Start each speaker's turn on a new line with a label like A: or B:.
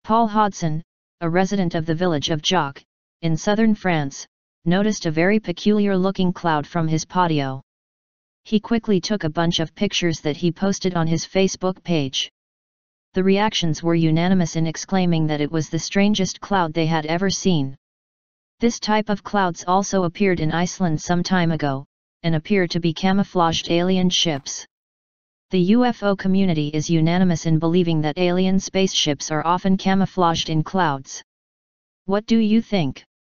A: Paul Hodson, a resident of the village of Jacques, in southern France, noticed a very peculiar-looking cloud from his patio. He quickly took a bunch of pictures that he posted on his Facebook page. The reactions were unanimous in exclaiming that it was the strangest cloud they had ever seen. This type of clouds also appeared in Iceland some time ago, and appear to be camouflaged alien ships. The UFO community is unanimous in believing that alien spaceships are often camouflaged in clouds. What do you think?